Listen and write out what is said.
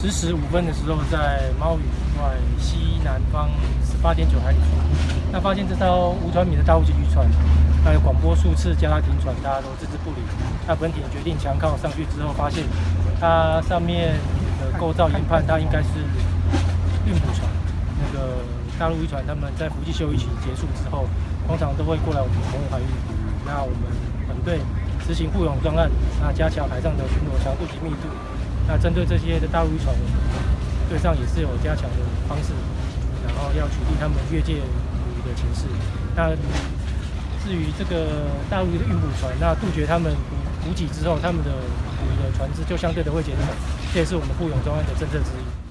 10时5分的时候，在猫屿外西南方18.9海里处，那发现这艘无船名的大户级渔船，那有广播数次叫它停船，大家都置之不理。那本艇决定强靠上去之后，发现它上面的构造研判，它应该是运补船。那个大陆渔船他们在伏击休渔期结束之后，通常都会过来我们澎湖海域捕鱼。那我们本队执行护泳专案，那加强海上的巡逻强度及密度。那针对这些的大陆渔船，我们队上也是有加强的方式，然后要取缔他们越界捕鱼的情势。那至于这个大陆的运补船，那杜绝他们补给之后，他们的捕鱼的船只就相对的会减少，这也是我们护泳专案的政策之一。